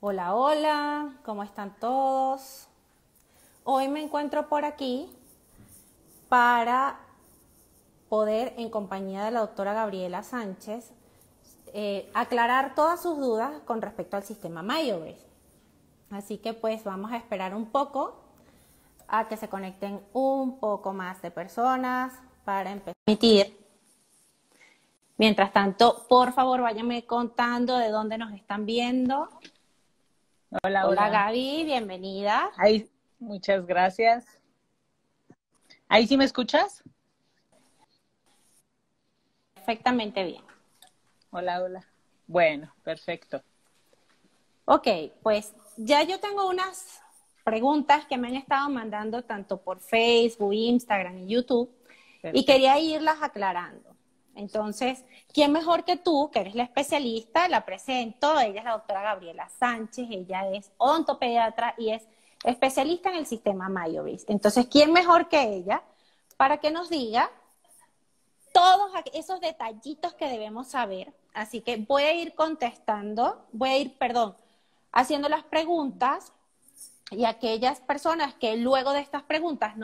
Hola, hola, ¿cómo están todos? Hoy me encuentro por aquí para poder, en compañía de la doctora Gabriela Sánchez, aclarar todas sus dudas con respecto al sistema MyoBase. Así que pues vamos a esperar un poco a que se conecten un poco más de personas para empezar a emitir. Mientras tanto, por favor, váyanme contando de dónde nos están viendo. Hola, Hola hola. Gaby, bienvenida. Ahí, muchas gracias. ¿Ahí sí me escuchas? Perfectamente bien. Hola, hola. Bueno, perfecto. Ok, pues ya yo tengo unas preguntas que me han estado mandando tanto por Facebook, Instagram y YouTube y Perfecto. quería irlas aclarando. Entonces, ¿quién mejor que tú, que eres la especialista? La presento. Ella es la doctora Gabriela Sánchez, ella es odontopediatra y es especialista en el sistema MyoBase. Entonces, ¿quién mejor que ella para que nos diga todos esos detallitos que debemos saber? Así que voy a ir contestando, haciendo las preguntas, y aquellas personas que luego de estas preguntas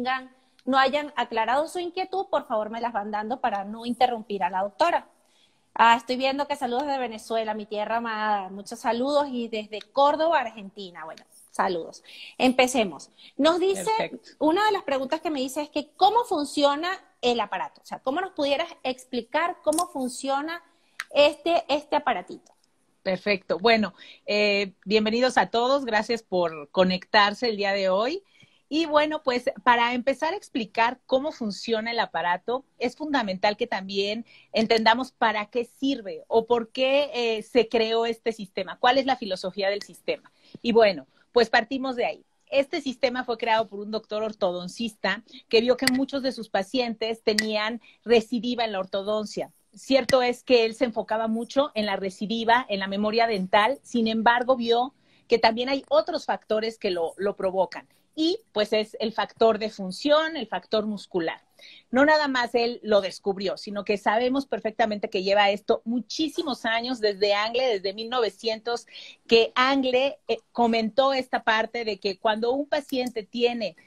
no hayan aclarado su inquietud, por favor me las van dando para no interrumpir a la doctora. Estoy viendo que saludos de Venezuela, mi tierra amada, muchos saludos, y desde Córdoba, Argentina. Bueno, saludos. Empecemos. Nos dice, Perfecto. una de las preguntas que me dice es que ¿cómo funciona el aparato? O sea, ¿cómo nos pudieras explicar cómo funciona este aparatito? Perfecto. Bueno, bienvenidos a todos. Gracias por conectarse el día de hoy. Y bueno, pues para empezar a explicar cómo funciona el aparato, es fundamental que también entendamos para qué sirve o por qué se creó este sistema, cuál es la filosofía del sistema. Y bueno, pues partimos de ahí. Este sistema fue creado por un doctor ortodoncista que vio que muchos de sus pacientes tenían recidiva en la ortodoncia. Cierto es que él se enfocaba mucho en la recidiva, en la memoria dental, sin embargo vio que también hay otros factores que lo provocan. Y pues es el factor de función, el factor muscular. No nada más él lo descubrió, sino que sabemos perfectamente que lleva esto muchísimos años, desde Angle, desde 1900, que Angle comentó esta parte de que cuando un paciente tiene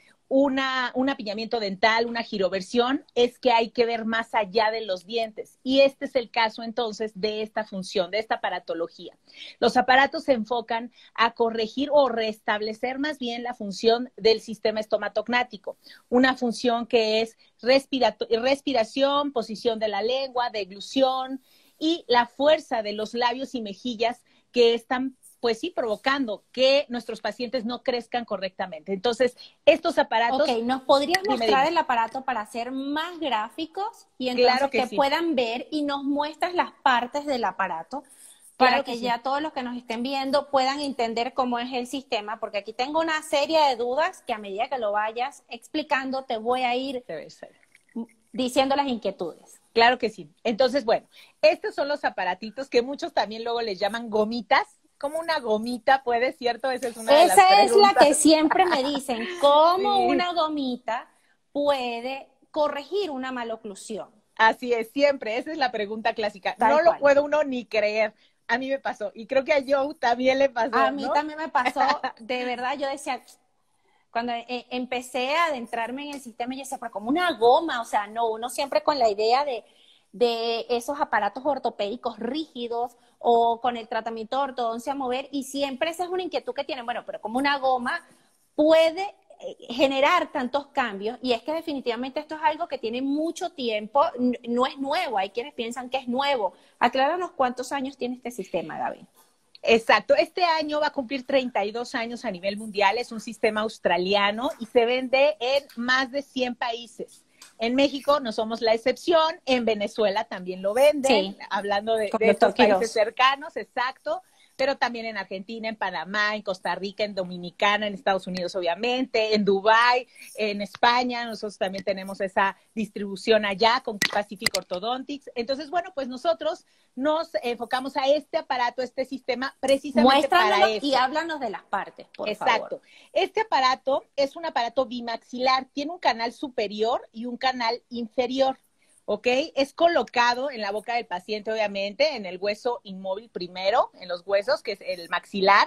un apillamiento dental, una giroversión, es que hay que ver más allá de los dientes. Y este es el caso entonces de esta función, de esta aparatología. Los aparatos se enfocan a corregir o restablecer más bien la función del sistema estomatognático, una función que es respiración, posición de la lengua, deglución y la fuerza de los labios y mejillas que están pues sí, provocando que nuestros pacientes no crezcan correctamente. Entonces, estos Ok, aparatos, ¿nos podrías dime, mostrar dime. el aparato para hacer más gráficos y Claro entonces que que sí, puedan ver, y nos muestras las partes del aparato para claro que que sí. ya todos los que nos estén viendo puedan entender cómo es el sistema? Porque aquí tengo una serie de dudas que a medida que lo vayas explicando te voy a ir Debe ser. diciendo las inquietudes. Claro que sí. Entonces, bueno, estos son los aparatitos que muchos también luego les llaman gomitas. ¿Cómo una gomita puede, cierto? Esa es una de las Esa es la preguntas. que siempre me dicen, ¿cómo Sí, una gomita puede corregir una maloclusión? así es, siempre. Esa es la pregunta clásica. Tal No lo cual. puede uno ni creer. A mí me pasó. Y creo que a Joe también le A pasó, mí ¿no? también me pasó, de verdad, yo decía, cuando empecé a adentrarme en el sistema, yo decía, pero como una goma, o sea, no, uno siempre con la idea de esos aparatos ortopédicos rígidos o con el tratamiento de ortodoncia mover, y siempre esa es una inquietud que tienen, bueno, pero como una goma puede generar tantos cambios, y es que definitivamente esto es algo que tiene mucho tiempo, no es nuevo, hay quienes piensan que es nuevo. Acláranos cuántos años tiene este sistema, David. Exacto. Este año va a cumplir 32 años a nivel mundial. Es un sistema australiano y se vende en más de 100 países. En México no somos la excepción, en Venezuela también lo venden, Sí, hablando con de doctor estos países Quiroz. cercanos, exacto, pero también en Argentina, en Panamá, en Costa Rica, en Dominicana, en Estados Unidos, obviamente, en Dubái, en España. Nosotros también tenemos esa distribución allá con Pacific Orthodontics. Entonces, bueno, pues nosotros nos enfocamos a este aparato, este sistema, precisamente para Muéstranoslo y eso. háblanos de las partes, por favor. Exacto. Este aparato es un aparato bimaxilar, tiene un canal superior y un canal inferior. ¿Ok? Es colocado en la boca del paciente, obviamente, en el hueso inmóvil primero, en los huesos, que es el maxilar,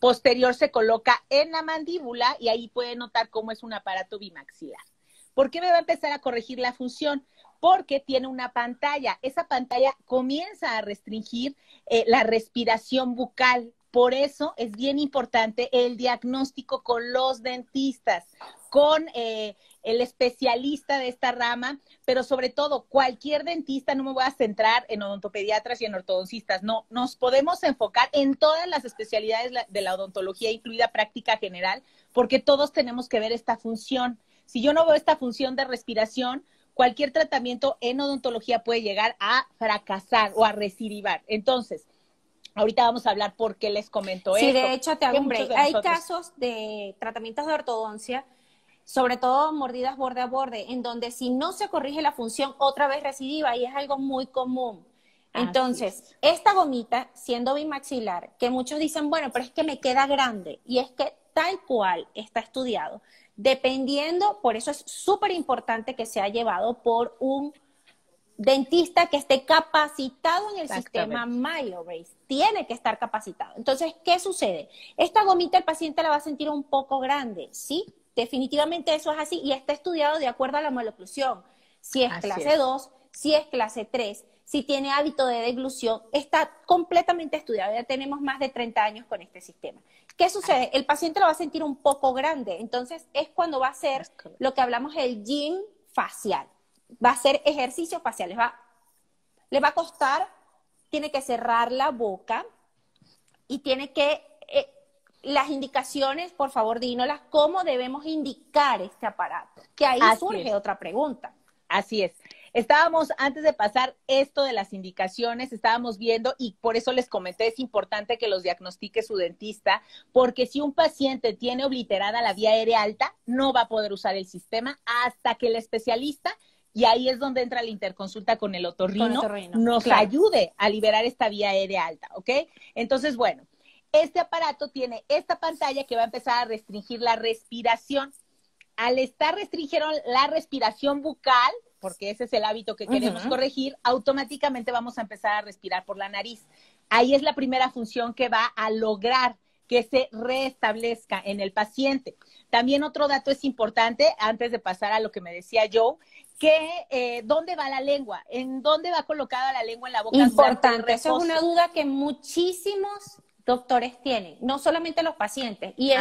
posterior se coloca en la mandíbula y ahí pueden notar cómo es un aparato bimaxilar. ¿Por qué me va a empezar a corregir la función? Porque tiene una pantalla. Esa pantalla comienza a restringir la respiración bucal. Por eso es bien importante el diagnóstico con los dentistas, con el especialista de esta rama, pero sobre todo cualquier dentista. No me voy a centrar en odontopediatras y en ortodoncistas, no, nos podemos enfocar en todas las especialidades de la odontología, incluida práctica general, porque todos tenemos que ver esta función. Si yo no veo esta función de respiración, cualquier tratamiento en odontología puede llegar a fracasar o a recidivar. Entonces, ahorita vamos a hablar por qué les comento esto. Sí, de hecho, te hago un break. Hay casos de tratamientos de ortodoncia, sobre todo mordidas borde a borde, en donde si no se corrige la función, otra vez recidiva, y es algo muy común. Entonces, esta gomita, siendo bimaxilar, que muchos dicen, bueno, pero es que me queda grande, y es que tal cual está estudiado, dependiendo, por eso es súper importante que sea llevado por un dentista que esté capacitado en el sistema MyoBrace. Tiene que estar capacitado. Entonces, ¿qué sucede? Esta gomita el paciente la va a sentir un poco grande, ¿sí? Definitivamente eso es así y está estudiado de acuerdo a la maloclusión. Si es clase 2, si es clase 3, si tiene hábito de deglución, está completamente estudiado. Ya tenemos más de 30 años con este sistema. ¿Qué sucede? El paciente lo va a sentir un poco grande. Entonces, es cuando va a hacer lo que hablamos el gym facial. Va a hacer ejercicios faciales. Le va a costar, tiene que cerrar la boca y tiene que... las indicaciones, por favor, dínolas, cómo debemos indicar este aparato. Que ahí surge otra pregunta. Así es. Estábamos, antes de pasar esto de las indicaciones, estábamos viendo, y por eso les comenté, es importante que los diagnostique su dentista, porque si un paciente tiene obliterada la vía aérea alta, no va a poder usar el sistema hasta que el especialista, y ahí es donde entra la interconsulta con el otorrino, nos ayude a liberar esta vía aérea alta, ¿ok? Entonces, bueno, este aparato tiene esta pantalla que va a empezar a restringir la respiración. Al estar restringiendo la respiración bucal, porque ese es el hábito que queremos corregir, automáticamente vamos a empezar a respirar por la nariz. Ahí es la primera función que va a lograr que se restablezca en el paciente. También otro dato es importante, antes de pasar a lo que me decía Joe, que ¿dónde va la lengua? ¿En dónde va colocada la lengua en la boca? Importante, eso es una duda que muchísimos doctores tienen, no solamente los pacientes. Y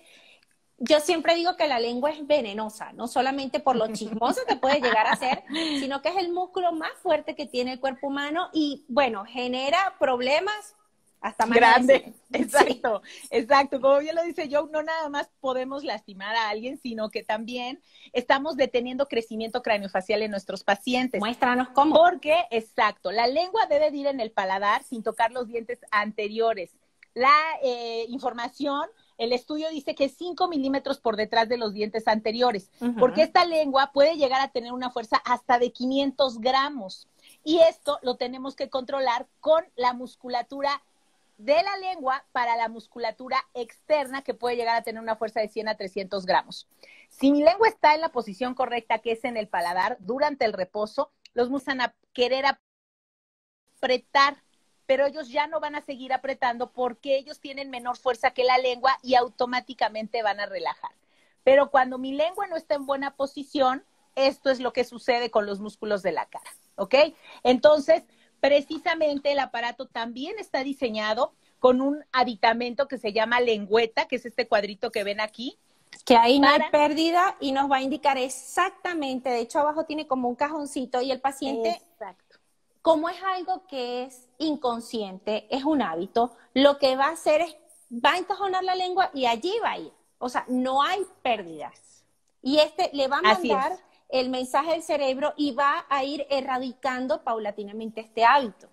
yo siempre digo que la lengua es venenosa, no solamente por lo chismoso que puede llegar a ser, sino que es el músculo más fuerte que tiene el cuerpo humano y, bueno, genera problemas hasta más grandes. Exacto, exacto. Como bien lo dice Joe, no nada más podemos lastimar a alguien, sino que también estamos deteniendo crecimiento craneofacial en nuestros pacientes. Muéstranos cómo. Porque, exacto, la lengua debe de ir en el paladar sin tocar los dientes anteriores. La información, el estudio dice que 5 milímetros por detrás de los dientes anteriores, porque esta lengua puede llegar a tener una fuerza hasta de 500 gramos. Y esto lo tenemos que controlar con la musculatura de la lengua para la musculatura externa, que puede llegar a tener una fuerza de 100 a 300 gramos. Si mi lengua está en la posición correcta, que es en el paladar, durante el reposo, los músculos van a querer apretar, pero ellos ya no van a seguir apretando porque ellos tienen menor fuerza que la lengua y automáticamente van a relajar. Pero cuando mi lengua no está en buena posición, esto es lo que sucede con los músculos de la cara, ¿ok? Entonces, precisamente el aparato también está diseñado con un aditamento que se llama lengüeta, que es este cuadrito que ven aquí. Que ahí no hay pérdida y nos va a indicar exactamente, de hecho abajo tiene como un cajoncito y el paciente... Exacto. Como es algo que es inconsciente, es un hábito, lo que va a hacer es, va a encajonar la lengua y allí va a ir. O sea, no hay pérdidas. Y le va a mandar el mensaje del cerebro y va a ir erradicando paulatinamente este hábito.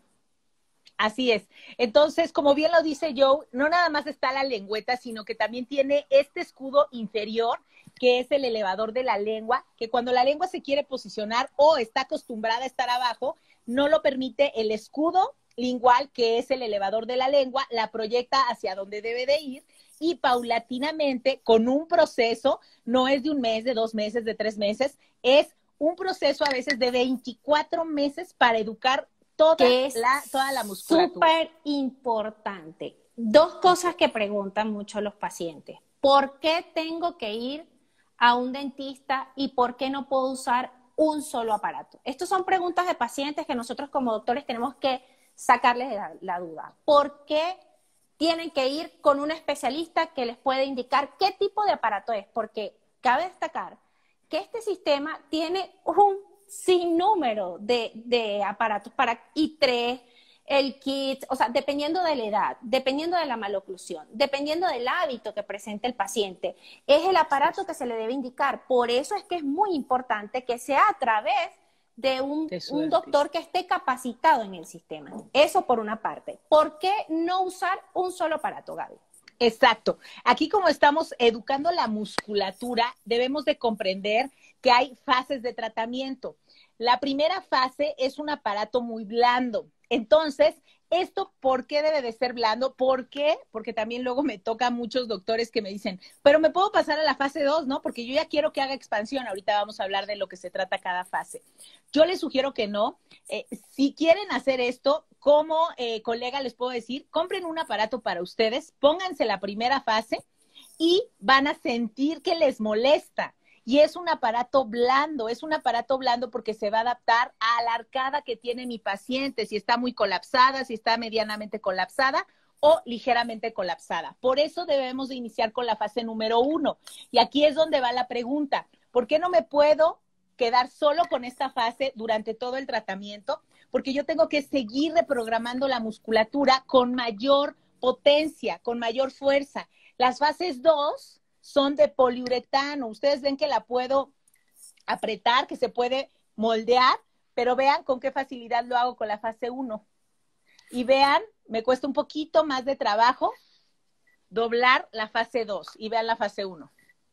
Así es. Entonces, como bien lo dice Joe, no nada más está la lengüeta, sino que también tiene este escudo inferior, que es el elevador de la lengua, que cuando la lengua se quiere posicionar o está acostumbrada a estar abajo, no lo permite el escudo lingual, que es el elevador de la lengua, la proyecta hacia donde debe de ir y paulatinamente, con un proceso, no es de un mes, de 2 meses, de 3 meses, es un proceso a veces de 24 meses para educar toda la musculatura. Súper importante. Dos cosas que preguntan mucho los pacientes. ¿Por qué tengo que ir a un dentista y por qué no puedo usar un solo aparato? Estas son preguntas de pacientes que nosotros como doctores tenemos que sacarles la duda. ¿Por qué tienen que ir con un especialista que les puede indicar qué tipo de aparato es? Porque cabe destacar que este sistema tiene un sinnúmero de aparatos para I3, el kit, o sea, dependiendo de la edad, dependiendo de la maloclusión, dependiendo del hábito que presente el paciente, es el aparato que se le debe indicar. Por eso es que es muy importante que sea a través de un doctor que esté capacitado en el sistema. Eso por una parte. ¿Por qué no usar un solo aparato, Gaby? Exacto. Aquí como estamos educando la musculatura, debemos de comprender que hay fases de tratamiento. La primera fase es un aparato muy blando. Entonces, ¿esto por qué debe de ser blando? ¿Por qué? Porque también luego me toca a muchos doctores que me dicen, pero me puedo pasar a la fase 2, ¿no? Porque yo ya quiero que haga expansión. Ahorita vamos a hablar de lo que se trata cada fase. Yo les sugiero que no. Si quieren hacer esto, como colega les puedo decir, compren un aparato para ustedes, pónganse la primera fase y van a sentir que les molesta. Y es un aparato blando porque se va a adaptar a la arcada que tiene mi paciente, si está muy colapsada, si está medianamente colapsada o ligeramente colapsada. Por eso debemos de iniciar con la fase número 1. Y aquí es donde va la pregunta, ¿por qué no me puedo quedar solo con esta fase durante todo el tratamiento? Porque yo tengo que seguir reprogramando la musculatura con mayor potencia, con mayor fuerza. Las fases 2 son de poliuretano. Ustedes ven que la puedo apretar, que se puede moldear, pero vean con qué facilidad lo hago con la fase 1. Y vean, me cuesta un poquito más de trabajo doblar la fase 2 y vean la fase 1.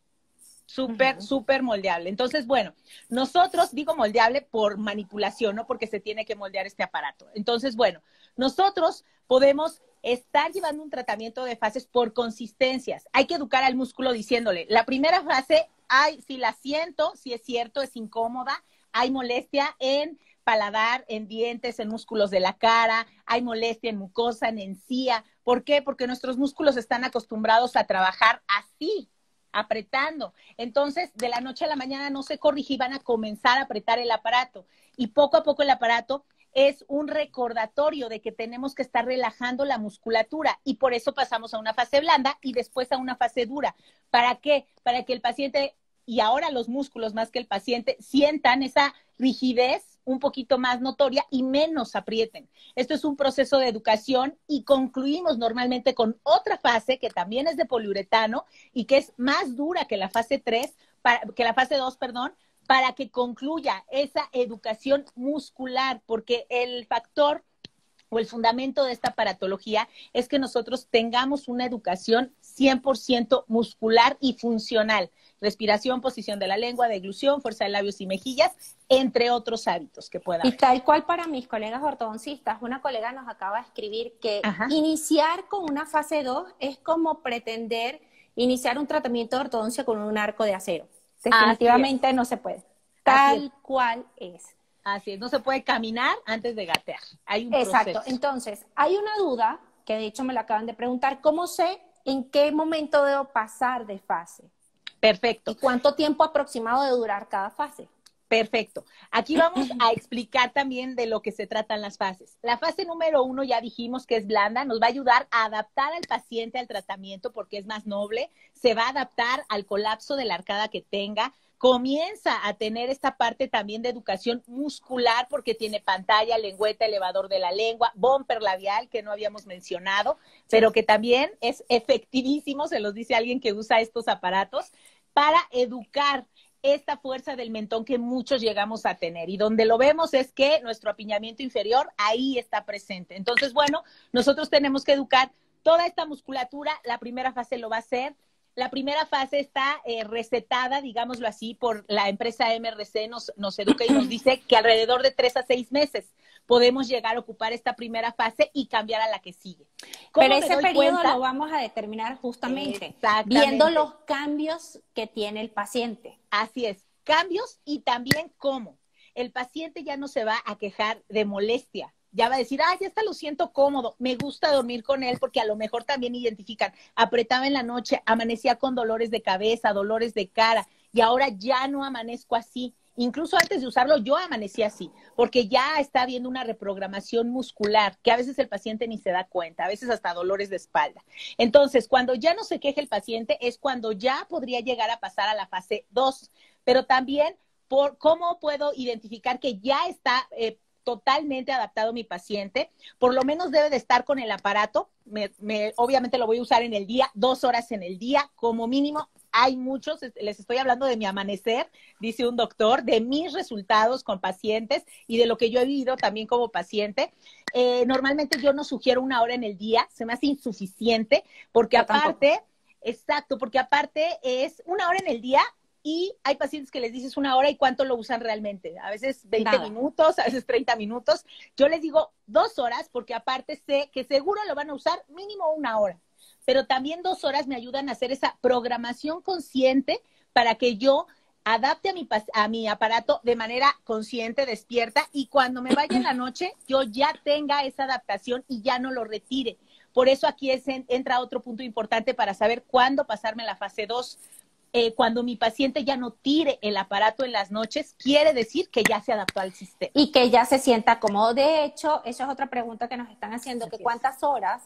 Súper moldeable. Entonces, bueno, nosotros, digo moldeable por manipulación, no porque se tiene que moldear este aparato. Entonces, bueno, nosotros podemos estar llevando un tratamiento de fases por consistencias. Hay que educar al músculo diciéndole, la primera fase, si la siento, si es cierto, es incómoda, hay molestia en paladar, en dientes, en músculos de la cara, hay molestia en mucosa, en encía. ¿Por qué? Porque nuestros músculos están acostumbrados a trabajar así, apretando. Entonces, de la noche a la mañana no se corrige y van a comenzar a apretar el aparato. Y poco a poco el aparato es un recordatorio de que tenemos que estar relajando la musculatura y por eso pasamos a una fase blanda y después a una fase dura. ¿Para qué? Para que el paciente, y ahora los músculos más que el paciente, sientan esa rigidez un poquito más notoria y menos aprieten. Esto es un proceso de educación y concluimos normalmente con otra fase que también es de poliuretano y que es más dura que la fase 3, que la fase 2, perdón, para que concluya esa educación muscular, porque el factor o el fundamento de esta aparatología es que nosotros tengamos una educación 100% muscular y funcional. Respiración, posición de la lengua, deglución, fuerza de labios y mejillas, entre otros hábitos que pueda haber. Y tal cual para mis colegas ortodoncistas, una colega nos acaba de escribir que iniciar con una fase 2 es como pretender iniciar un tratamiento de ortodoncia con un arco de acero. Definitivamente no se puede. Tal cual es. Así es, no se puede caminar antes de gatear. Hay un Exacto. proceso. Entonces, hay una duda, que de hecho me la acaban de preguntar, ¿cómo sé en qué momento debo pasar de fase? Perfecto. ¿Y cuánto tiempo aproximado de durar cada fase? Perfecto. Aquí vamos a explicar también de lo que se tratan las fases. La fase número 1 ya dijimos que es blanda, nos va a ayudar a adaptar al paciente al tratamiento porque es más noble, se va a adaptar al colapso de la arcada que tenga, comienza a tener esta parte también de educación muscular porque tiene pantalla, lengüeta, elevador de la lengua, bumper labial que no habíamos mencionado, pero que también es efectivísimo, se los dice alguien que usa estos aparatos, para educar esta fuerza del mentón que muchos llegamos a tener. Y donde lo vemos es que nuestro apiñamiento inferior ahí está presente. Entonces, bueno, nosotros tenemos que educar toda esta musculatura. La primera fase lo va a hacer. La primera fase está recetada, digámoslo así, por la empresa MRC, nos educa y nos dice que alrededor de 3 a 6 meses podemos llegar a ocupar esta primera fase y cambiar a la que sigue. Pero ese periodo lo vamos a determinar justamente viendo los cambios que tiene el paciente. Así es, cambios y también cómo. El paciente ya no se va a quejar de molestia, ya va a decir, ya está, lo siento cómodo, me gusta dormir con él, porque a lo mejor también identifican, apretaba en la noche, amanecía con dolores de cabeza, dolores de cara, y ahora ya no amanezco así. Incluso antes de usarlo, yo amanecí así, porque ya está habiendo una reprogramación muscular, que a veces el paciente ni se da cuenta, a veces hasta dolores de espalda. Entonces, cuando ya no se queje el paciente, es cuando ya podría llegar a pasar a la fase 2. Pero también, por cómo puedo identificar que ya está totalmente adaptado mi paciente, por lo menos debe de estar con el aparato, obviamente lo voy a usar en el día, 2 horas en el día, como mínimo. Hay muchos, les estoy hablando de mi amanecer, dice un doctor, de mis resultados con pacientes y de lo que yo he vivido también como paciente. Normalmente yo no sugiero 1 hora en el día, se me hace insuficiente, porque aparte, exacto, porque aparte es 1 hora en el día. Y hay pacientes que les dices 1 hora y cuánto lo usan realmente. A veces 20 minutos, a veces 30 minutos. Yo les digo 2 horas porque aparte sé que seguro lo van a usar mínimo 1 hora. Pero también 2 horas me ayudan a hacer esa programación consciente para que yo adapte a mi aparato de manera consciente, despierta, y cuando me vaya en la noche, yo ya tenga esa adaptación y ya no lo retire. Por eso aquí entra otro punto importante para saber cuándo pasarme a la fase 2. Cuando mi paciente ya no tire el aparato en las noches, quiere decir que ya se adaptó al sistema. Y que ya se sienta cómodo. De hecho, esa es otra pregunta que nos están haciendo, que cuántas horas,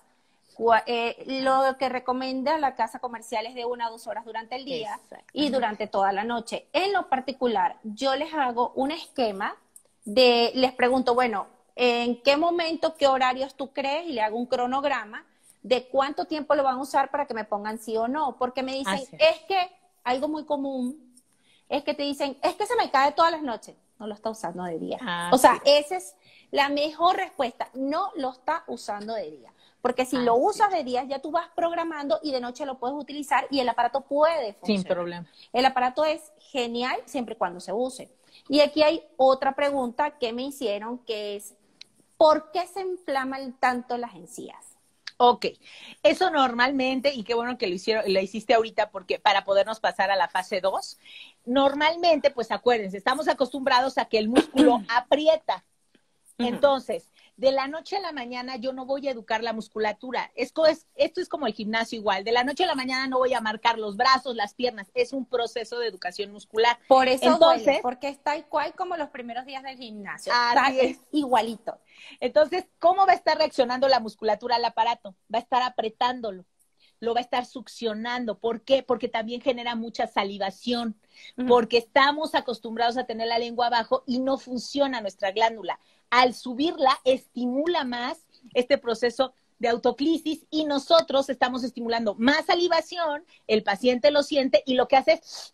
lo que recomienda la casa comercial es de 1 a 2 horas durante el día y durante toda la noche. En lo particular, yo les hago un esquema les pregunto, bueno, ¿en qué momento, qué horarios tú crees? Y le hago un cronograma de cuánto tiempo lo van a usar para que me pongan sí o no. Porque me dicen, es que algo muy común es que te dicen, es que se me cae todas las noches. No lo está usando de día. O sea, esa es la mejor respuesta. No lo está usando de día. Porque si lo usas de día, ya tú vas programando y de noche lo puedes utilizar y el aparato puede funcionar. Sin problema. El aparato es genial siempre y cuando se use. Y aquí hay otra pregunta que me hicieron, que es, ¿por qué se inflaman tanto las encías? Ok, eso normalmente, y qué bueno que lo hiciste ahorita, porque para podernos pasar a la fase 2, normalmente, pues acuérdense, estamos acostumbrados a que el músculo aprieta. Entonces, de la noche a la mañana yo no voy a educar la musculatura. Esto es como el gimnasio igual. De la noche a la mañana no voy a marcar los brazos, las piernas. Es un proceso de educación muscular. Por eso duele, porque está igual como los primeros días del gimnasio. Es igualito. Entonces, ¿cómo va a estar reaccionando la musculatura al aparato? Va a estar apretándolo. Lo va a estar succionando. ¿Por qué? Porque también genera mucha salivación, porque estamos acostumbrados a tener la lengua abajo y no funciona nuestra glándula. Al subirla, estimula más este proceso de autoclisis y nosotros estamos estimulando más salivación, el paciente lo siente y lo que hace es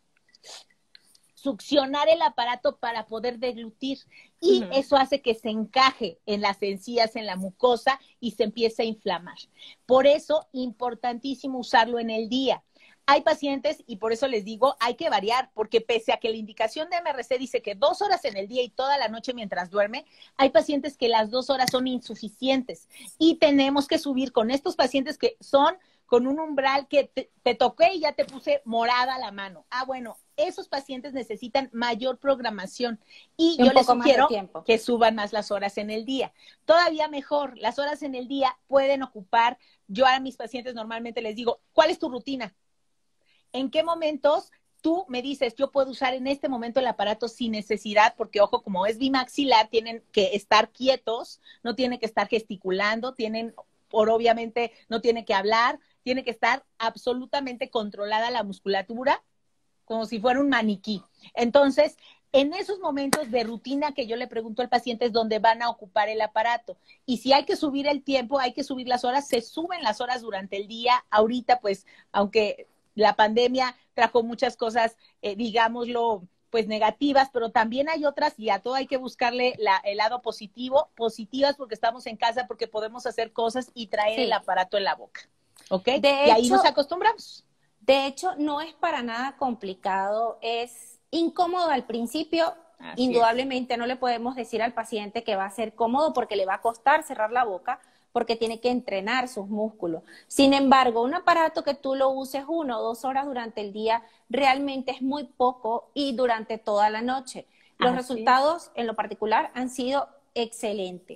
succionar el aparato para poder deglutir y eso hace que se encaje en las encías, en la mucosa y se empiece a inflamar. Por eso, importantísimo usarlo en el día. Hay pacientes, y por eso les digo, hay que variar, porque pese a que la indicación de MRC dice que 2 horas en el día y toda la noche mientras duerme, hay pacientes que las 2 horas son insuficientes y tenemos que subir con estos pacientes que son con un umbral que te toqué y ya te puse morada la mano. Bueno, esos pacientes necesitan mayor programación y yo les sugiero que suban más las horas en el día. Todavía mejor, las horas en el día pueden ocupar, yo a mis pacientes normalmente les digo, ¿cuál es tu rutina? ¿En qué momentos tú me dices, yo puedo usar en este momento el aparato sin necesidad? Porque, ojo, como es bimaxilar, tienen que estar quietos, no tienen que estar gesticulando, obviamente, no tiene que hablar, tiene que estar absolutamente controlada la musculatura, como si fuera un maniquí. Entonces, en esos momentos de rutina que yo le pregunto al paciente es donde van a ocupar el aparato. Y si hay que subir el tiempo, hay que subir las horas, se suben las horas durante el día. Ahorita, pues, aunque la pandemia trajo muchas cosas, digámoslo, pues negativas, pero también hay otras y a todo hay que buscarle el lado positivo, positivas porque estamos en casa, porque podemos hacer cosas y traer el aparato en la boca. ¿Ok? Y ahí nos acostumbramos. De hecho, no es para nada complicado, es incómodo al principio. Indudablemente no le podemos decir al paciente que va a ser cómodo porque le va a costar cerrar la boca, porque tiene que entrenar sus músculos. Sin embargo, un aparato que tú lo uses 1 o 2 horas durante el día realmente es muy poco y durante toda la noche. Los resultados en lo particular han sido excelentes.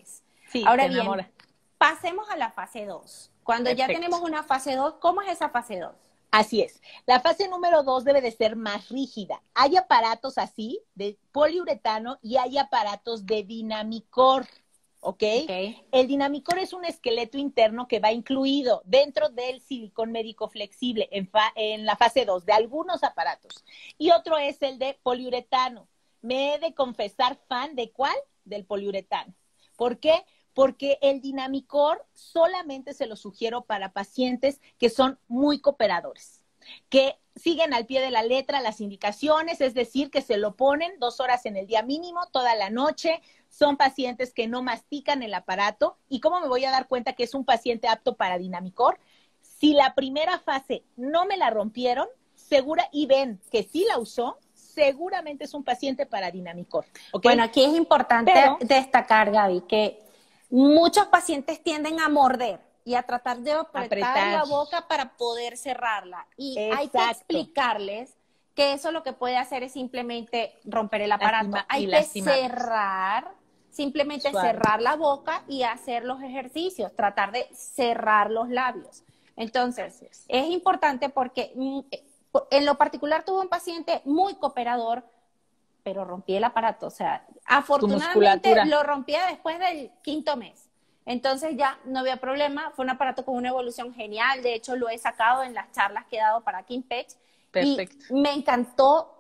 Sí, te Ahora bien, enamora. pasemos a la fase 2. Cuando ya Perfecto. tenemos una fase 2, ¿cómo es esa fase 2? Así es. La fase número 2 debe de ser más rígida. Hay aparatos así, de poliuretano, y hay aparatos de Dinamicor, ¿ok? Okay. El Dinamicor es un esqueleto interno que va incluido dentro del silicón médico flexible en la fase 2 de algunos aparatos. Y otro es el de poliuretano. Me he de confesar fan de ¿cuál? Del poliuretano. ¿Por qué? Porque el Dinamicor solamente se lo sugiero para pacientes que son muy cooperadores, que siguen al pie de la letra las indicaciones, es decir, que se lo ponen 2 horas en el día mínimo, toda la noche, son pacientes que no mastican el aparato. ¿Y cómo me voy a dar cuenta que es un paciente apto para Dinamicor? Si la primera fase no me la rompieron, segura, y ven que sí la usó, seguramente es un paciente para Dinamicor, ¿ok? Bueno, aquí es importante Pero destacar, Gaby, que muchos pacientes tienden a morder y a tratar de apretar apretar, la boca para poder cerrarla. Y hay que exacto, explicarles que eso lo que puede hacer es simplemente romper el aparato. Hay que lastimarlos. cerrar, simplemente Suave. cerrar la boca y hacer los ejercicios, tratar de cerrar los labios. Entonces, es importante porque en lo particular tuve un paciente muy cooperador, pero rompí el aparato. O sea, Tu afortunadamente musculatura. lo rompía después del 5.º mes. Entonces ya no había problema, fue un aparato con una evolución genial, de hecho lo he sacado en las charlas que he dado para Kimpech y Perfecto. me encantó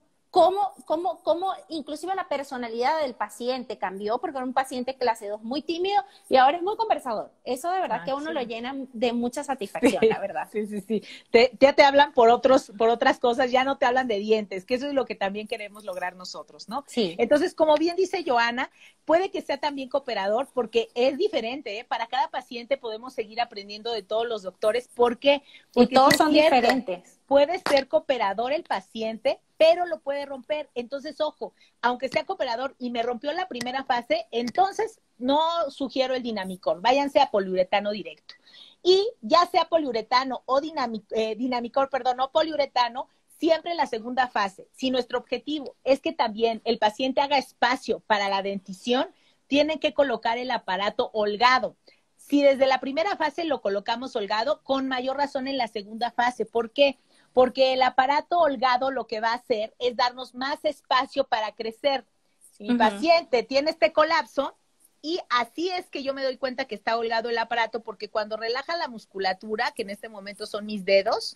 cómo inclusive la personalidad del paciente cambió, porque era un paciente clase 2 muy tímido y ahora es muy conversador. Eso de verdad que a uno lo Excelente. llena de mucha satisfacción, la verdad. Sí, sí, sí. Ya te hablan por otras cosas, ya no te hablan de dientes, que eso es lo que también queremos lograr nosotros, ¿no? Sí. Entonces, como bien dice Joana, puede que sea también cooperador porque es diferente, ¿eh? Para cada paciente podemos seguir aprendiendo de todos los doctores. ¿Por qué? Y Porque sí todos es son cierto, diferentes. puede ser cooperador el paciente, pero lo puede romper. Entonces, ojo, aunque sea cooperador y me rompió la primera fase, entonces no sugiero el Dinamicor, váyanse a poliuretano directo. Y ya sea poliuretano o Dinamicor, perdón, o poliuretano, siempre en la segunda fase. Si nuestro objetivo es que también el paciente haga espacio para la dentición, tienen que colocar el aparato holgado. Si desde la primera fase lo colocamos holgado, con mayor razón en la segunda fase. ¿Por qué? Porque el aparato holgado lo que va a hacer es darnos más espacio para crecer. Si mi paciente tiene este colapso, y así es que yo me doy cuenta que está holgado el aparato, porque cuando relaja la musculatura, que en este momento son mis dedos,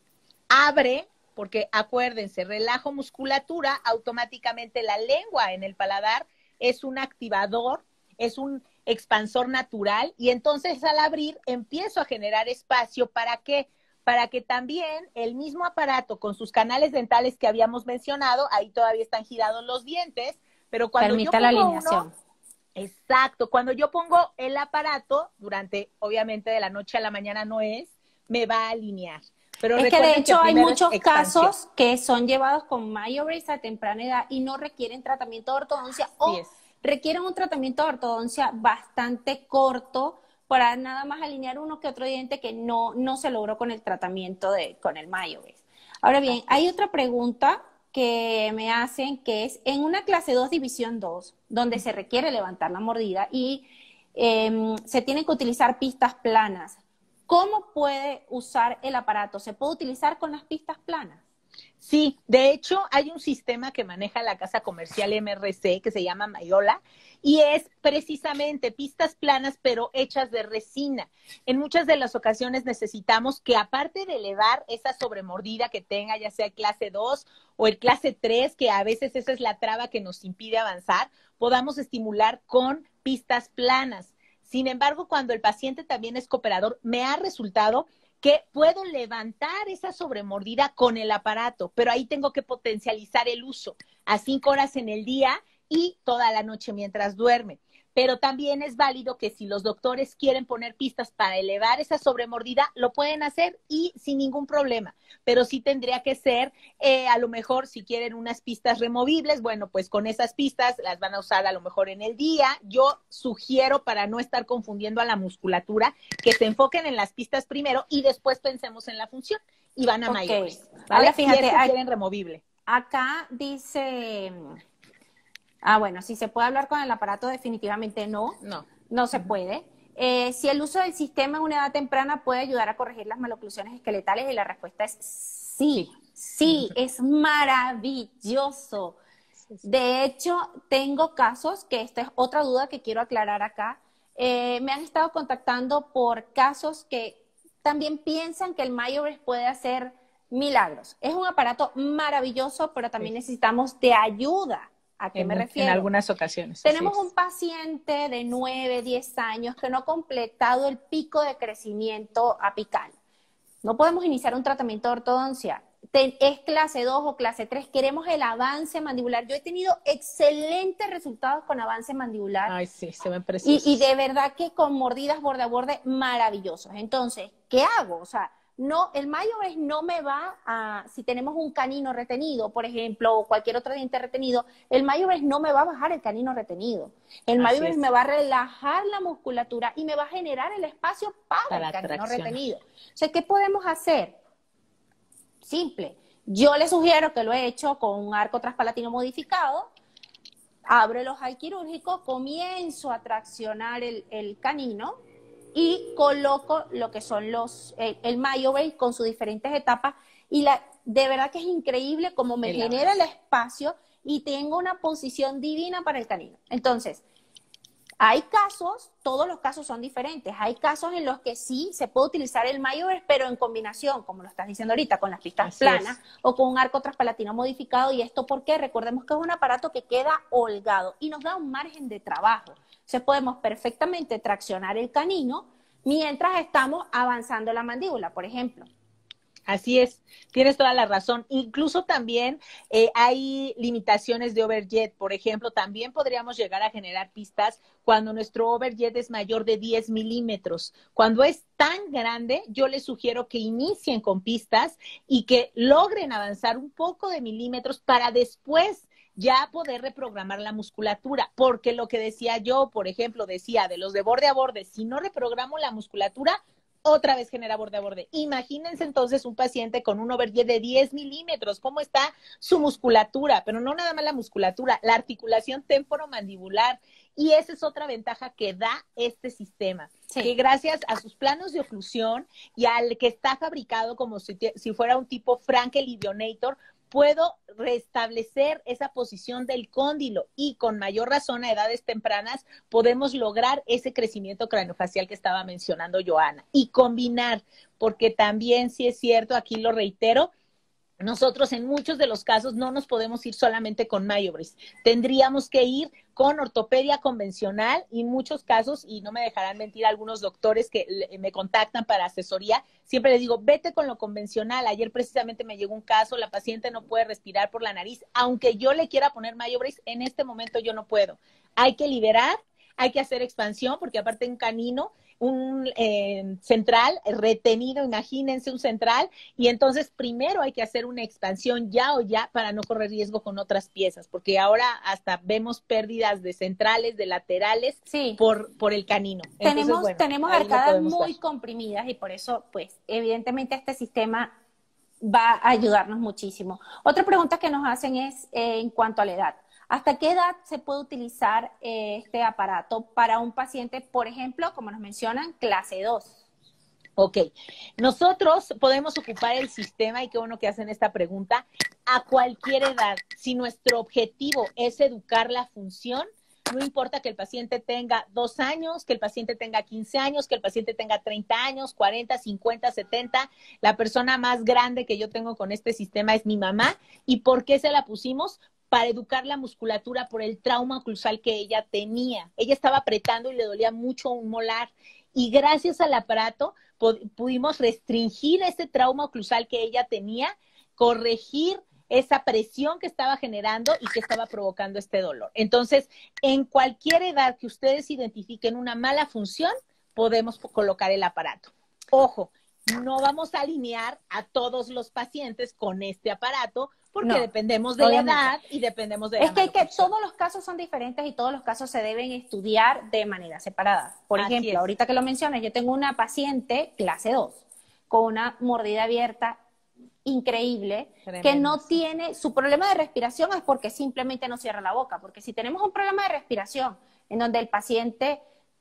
abre, porque acuérdense, relajo musculatura, automáticamente la lengua en el paladar es un activador, es un expansor natural, y entonces al abrir empiezo a generar espacio. ¿Para qué? Para que también el mismo aparato con sus canales dentales que habíamos mencionado, ahí todavía están girados los dientes, pero cuando yo Permita la pongo uno, alineación. exacto, cuando yo pongo el aparato, durante, obviamente de la noche a la mañana no es, me va a alinear. Pero Es que de recuerden que hecho hay primero es muchos expansión. casos que son llevados con MyoBrace a temprana edad y no requieren tratamiento de ortodoncia Así o es. requieren un tratamiento de ortodoncia bastante corto para nada más alinear uno que otro diente que no se logró con el tratamiento con el MyoBrace. Ahora bien, Así hay es. otra pregunta que me hacen que es en una clase 2 división 2 donde se requiere levantar la mordida y se tienen que utilizar pistas planas. ¿Cómo puede usar el aparato? ¿Se puede utilizar con las pistas planas? Sí, de hecho hay un sistema que maneja la casa comercial MRC que se llama Mayola y es precisamente pistas planas pero hechas de resina. En muchas de las ocasiones necesitamos que aparte de elevar esa sobremordida que tenga, ya sea el clase 2 o el clase 3, que a veces esa es la traba que nos impide avanzar, podamos estimular con pistas planas. Sin embargo, cuando el paciente también es cooperador, me ha resultado que puedo levantar esa sobremordida con el aparato, pero ahí tengo que potencializar el uso a 5 horas en el día y toda la noche mientras duerme. Pero también es válido que si los doctores quieren poner pistas para elevar esa sobremordida, lo pueden hacer y sin ningún problema. Pero sí tendría que ser, a lo mejor, si quieren unas pistas removibles, bueno, pues con esas pistas las van a usar a lo mejor en el día. Yo sugiero, para no estar confundiendo a la musculatura, que se enfoquen en las pistas primero y después pensemos en la función y van a mayores. ¿Vale? Ahora fíjate, si es que quieren removible. Acá dice, bueno, si se puede hablar con el aparato, definitivamente no. No. No se puede. Si el uso del sistema en una edad temprana puede ayudar a corregir las maloclusiones esqueletales, y la respuesta es sí, sí, es maravilloso. De hecho, tengo casos, que esta es otra duda que quiero aclarar acá, me han estado contactando por casos que también piensan que el MyoBreast puede hacer milagros. Es un aparato maravilloso, pero también necesitamos de ayuda. ¿A qué me refiero? En algunas ocasiones. Tenemos un paciente de 9, 10 años que no ha completado el pico de crecimiento apical. No podemos iniciar un tratamiento de ortodoncia. Es clase 2 o clase 3. Queremos el avance mandibular. Yo he tenido excelentes resultados con avance mandibular. Ay, sí, se ven preciosos. Y de verdad que con mordidas borde a borde maravillosos. Entonces, ¿qué hago? O sea, no, el MyoBreast no me va a, si tenemos un canino retenido, por ejemplo, o cualquier otro diente retenido, el MyoBreast no me va a bajar el canino retenido. El MyoBreast me va a relajar la musculatura y me va a generar el espacio para el canino retenido. O sea, ¿qué podemos hacer? Simple. Yo les sugiero, que lo he hecho con un arco transpalatino modificado, abro el ojal quirúrgico, comienzo a traccionar el canino y coloco lo que son el MyoBreast con sus diferentes etapas, y de verdad que es increíble cómo me genera el espacio y tengo una posición divina para el canino. Entonces, hay casos, todos los casos son diferentes. Hay casos en los que sí se puede utilizar el MyoBreast, pero en combinación, como lo estás diciendo ahorita, con las pistas planas o con un arco transpalatino modificado. ¿Y esto por qué? Recordemos que es un aparato que queda holgado y nos da un margen de trabajo. Entonces podemos perfectamente traccionar el canino mientras estamos avanzando la mandíbula, por ejemplo. Así es, tienes toda la razón. Incluso también hay limitaciones de overjet. Por ejemplo, también podríamos llegar a generar pistas cuando nuestro overjet es mayor de 10 milímetros. Cuando es tan grande, yo les sugiero que inicien con pistas y que logren avanzar un poco de milímetros para después ya poder reprogramar la musculatura, porque lo que decía yo, por ejemplo, decía de los de borde a borde, si no reprogramo la musculatura, otra vez genera borde a borde. Imagínense entonces un paciente con un overjet de 10 milímetros, ¿cómo está su musculatura? Pero no nada más la musculatura, la articulación temporomandibular. Y esa es otra ventaja que da este sistema, que gracias a sus planos de oclusión y al que está fabricado como si fuera un tipo Frankel Idionator, puedo restablecer esa posición del cóndilo y con mayor razón a edades tempranas podemos lograr ese crecimiento craneofacial que estaba mencionando Joana y combinar, porque también sí es cierto, aquí lo reitero, nosotros en muchos de los casos no nos podemos ir solamente con MyoBreast, tendríamos que ir con ortopedia convencional y en muchos casos, y no me dejarán mentir algunos doctores que me contactan para asesoría, siempre les digo, vete con lo convencional. Ayer precisamente me llegó un caso, la paciente no puede respirar por la nariz, aunque yo le quiera poner MyoBreast, en este momento yo no puedo. Hay que liberar, hay que hacer expansión, porque aparte un canino, un central retenido, imagínense un central, y entonces primero hay que hacer una expansión ya para no correr riesgo con otras piezas, porque ahora hasta vemos pérdidas de centrales, de laterales por el canino. Entonces, tenemos arcadas muy comprimidas y por eso, pues, evidentemente este sistema va a ayudarnos muchísimo. Otra pregunta que nos hacen es en cuanto a la edad. ¿Hasta qué edad se puede utilizar este aparato para un paciente, por ejemplo, como nos mencionan, clase 2? Ok, nosotros podemos ocupar el sistema, y qué bueno que hacen esta pregunta, a cualquier edad. Si nuestro objetivo es educar la función, no importa que el paciente tenga 2 años, que el paciente tenga 15 años, que el paciente tenga 30 años, 40, 50, 70. La persona más grande que yo tengo con este sistema es mi mamá. ¿Y por qué se la pusimos? Para educar la musculatura por el trauma oclusal que ella tenía. Ella estaba apretando y le dolía mucho un molar. Y gracias al aparato pudimos restringir ese trauma oclusal que ella tenía, corregir esa presión que estaba generando y que estaba provocando este dolor. Entonces, en cualquier edad que ustedes identifiquen una mala función, podemos colocar el aparato. Ojo, no vamos a alinear a todos los pacientes con este aparato, porque dependemos de la edad y dependemos de la Es que todos los casos son diferentes y todos los casos se deben estudiar de manera separada. Por ejemplo, ahorita que lo mencionas, yo tengo una paciente clase 2 con una mordida abierta increíble, que no tiene, su problema de respiración es porque simplemente no cierra la boca, porque si tenemos un problema de respiración en donde el paciente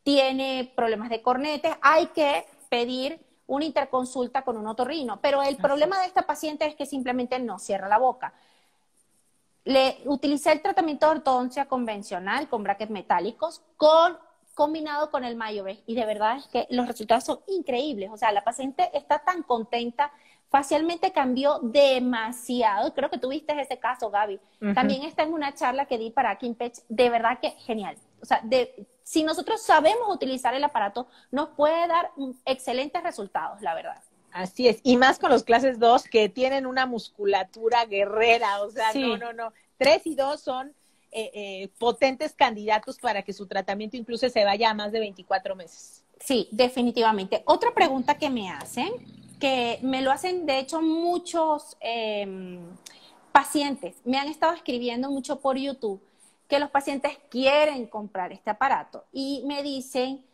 tiene problemas de cornetes, hay que pedir una interconsulta con un otorrino. Pero el problema de esta paciente es que simplemente no cierra la boca. Le utilicé el tratamiento de ortodoncia convencional con brackets metálicos combinado con el MyoBrace y de verdad es que los resultados son increíbles. O sea, la paciente está tan contenta, facialmente cambió demasiado. Creo que tú viste ese caso, Gaby. También está en una charla que di para Kimpech, de verdad que genial. O sea, si nosotros sabemos utilizar el aparato, nos puede dar excelentes resultados, la verdad. Así es, y más con los clases 2 que tienen una musculatura guerrera, o sea, Sí. no. 3 y 2 son potentes candidatos para que su tratamiento incluso se vaya a más de 24 meses. Sí, definitivamente. Otra pregunta que me hacen, que me lo hacen de hecho muchos pacientes, me han estado escribiendo mucho por YouTube, que los pacientes quieren comprar este aparato y me dicen